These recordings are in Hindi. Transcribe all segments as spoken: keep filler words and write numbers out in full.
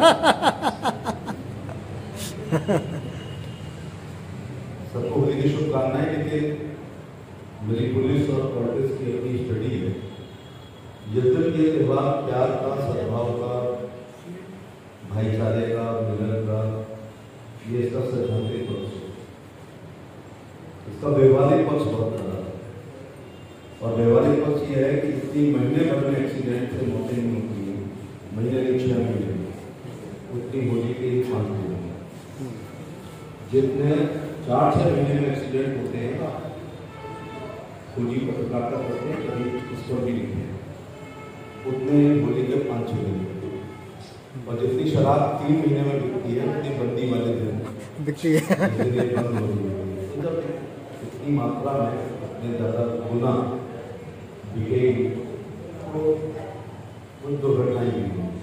सबको होली की शुभकामनाएं। लेकिन मेरी पुलिस और पुलिस की अपनी स्टडी है, यद्यपि ये त्यौहार प्यार का, सद्भाव का, भाईचारे का, मिलन का, ये इसका सैद्धांतिक पक्ष है। इसका व्यवहारिक पक्ष बहुत खराब है। और व्यवहारिक पक्ष ये है कि इतनी महीने भर में एक्सीडेंट से मौतें नहीं होती है, महीने के छह महीने में, उतनी होली के ही पाँच महीने जितने चार छः महीने में एक्सीडेंट होते हैं, होली को प्रकार करते हैं, कभी इस पर भी लिखते हैं, उतने होली के पाँच छः महीने। और जितनी शराब तीन महीने में बिकती है, उतनी बंदी वाले दिन बिकती है, बंद हो रही है। जब इतनी मात्रा में इतने ज़्यादा गुना बिकेगी तो कुछ दुर्घटनाएं भी होंगी।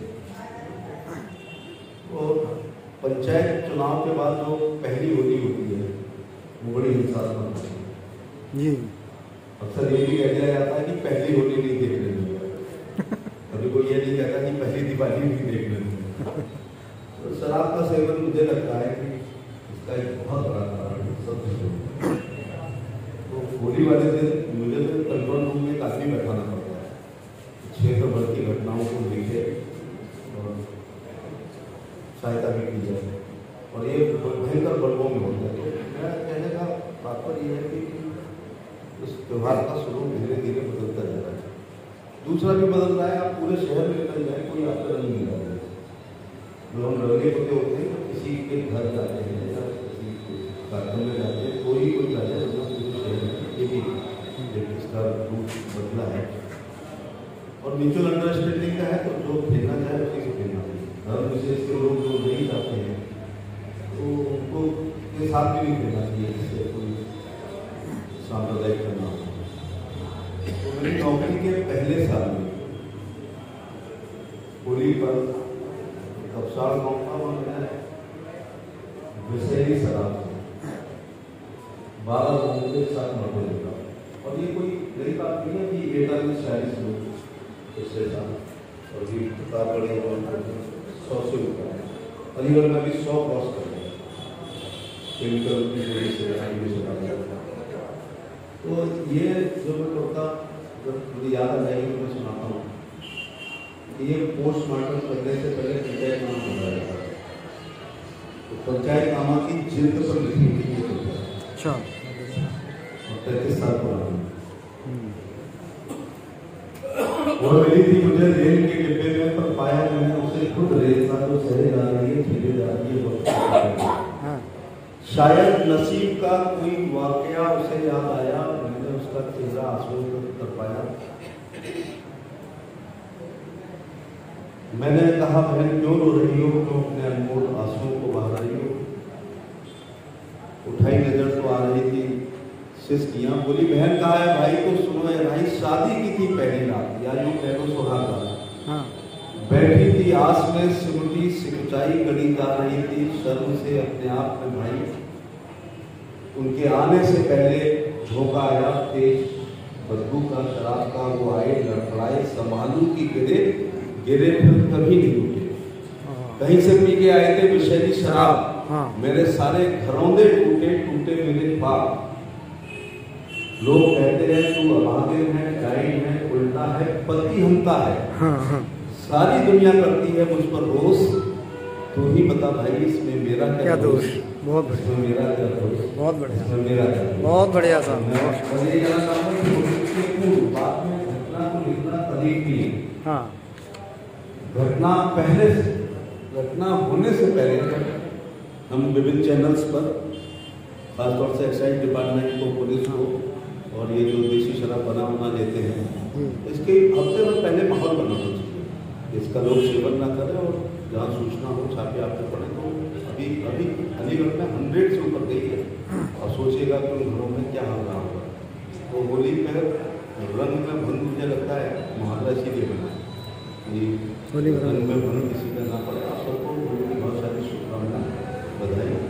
और पंचायत चुनाव के बाद जो पहली होली होती है वो बड़ी हिंसात्मक होती है जी। अक्सर ये भी कह दिया जाता है कि पहली होली नहीं देख लेनी, कभी कोई ये नहीं कहता कि पहली दिवाली नहीं देख लेनी। तो शराब का सेवन मुझे लगता है कि इसका एक बहुत बड़ा कारण है सब। तो होली वाले दिन मुझे तो कंट्रोल रूम में काफ़ी बैठाना पड़ता है, क्षेत्र भर की घटनाओं को लिखे और सहायता भी की जाए। और ये भयंकर वर्गों में होता है। तो मेरा कहने का तात्पर्य ये है कि उस त्यौहार का स्वरूप धीरे धीरे बदलता जा रहा है। दूसरा भी बदल रहा है, आप पूरे शहर में निकल जाए, कोई आपका रंग नहीं लगा है। जो हम रंगे पते होते हैं तो किसी के घर जाते हैं या किसी कार्यक्रम में जाते हैं, कोई कोई जाते हैं, पूरे शहर में ये भी इसका रूप बदला है। और म्यूचुअल अंडरस्टैंडिंग का है, तो जो खेलना चाहे उसी से खेलना चाहिए। धर्म विशेष के लोग जो नहीं जाते हैं तो उनको के साथ भी नहीं खेलना चाहिए, जिससे कोई सांप्रदायिक करना हो। तो मेरी नौकरी के पहले साल में होली पर कपसाल गाँव का और मैंने विषैली शराब बारह लोगों के साथ मरने लगा। और ये कोई नई बात नहीं है कि इकतालीस चालीस लोग उसके साथ, और भी किताब बड़े सौ से ऊपर है। अलीगढ़ में भी सौ क्रॉस कर गया केमिकल की वजह से आगे से डाल जाता। तो ये जो मैं करता, जब मुझे याद आ जाएगी तो मैं सुनाता हूँ। ये पोस्टमार्टम करने से पहले पंचायत नामा होता रहता है, तो पंचायत नामा की जिल्द पर लिखी हुई है। अच्छा। और तैतीस साल पुरानी वो मिली थी मुझे रेल के डिब्बे में, पर पाया मैंने उसे खुद रेल का जो सहे जा रही है, ठेले जा रही है। शायद नसीब का कोई वाकया उसे याद आया, मैंने उसका चेहरा आंसू कर पाया। मैंने कहा, बहन क्यों रो रही हो, क्यों अपने अनमोल आंसुओं को बहा रही हो। उठाई नजर तो आ रही थी सिसकियां, बोली बहन कहा है भाई को सुनो है भाई, शादी की थी पहली रात, या यूं कह लो सुहाग रात। हाँ। बैठी थी आस में सिमटी सिंचाई करी जा रही थी, शर्म से अपने आप में भाई। उनके आने से पहले झोंका आया तेज बदबू का शराब का, वो आए लड़खड़ाए संभालू की गिरे गिरे फिर कभी नहीं उठे। कहीं से पी के आए थे विषैली शराब। हाँ। मेरे सारे घरौंदे टूटे टूटे मेरे ख्वाब। लोग कहते हैं तू अभागिन है, डाइन है, उल्टा है, पति हमता है। हाँ, हाँ। सारी दुनिया करती है मुझ पर रोष, तू ही बता भाई इसमें मेरा क्या दोष। बहुत बढ़िया, मेरा क्या दोष। बहुत बढ़िया, इसमें मेरा क्या दोष। बहुत बढ़िया साहब। बात में घटना को लिखना तारीफ भी है। हाँ। घटना पहले से, घटना होने से पहले हम विभिन्न चैनल्स पर, खासतौर से एक्साइज डिपार्टमेंट को, पुलिस को, और ये जो देसी शराब बना बना लेते हैं, इसके हफ्ते भर पहले माहौल बनाना चाहिए, इसका लोग सेवन ना करें। और जहाँ सूचना हो छापे आपको पड़े, तो अभी अभी अलीगढ़ में हंड्रेड से ऊपर गई है। और सोचिएगा कि उन घरों में क्या हाल रहा होगा। तो होली में रंग में भंग मुझे लगता है मुहावरा इसीलिए बना कि रंग में भंग किसी का ना पड़े। आप सबको बहुत सारी शुभकामनाएं, बधाई।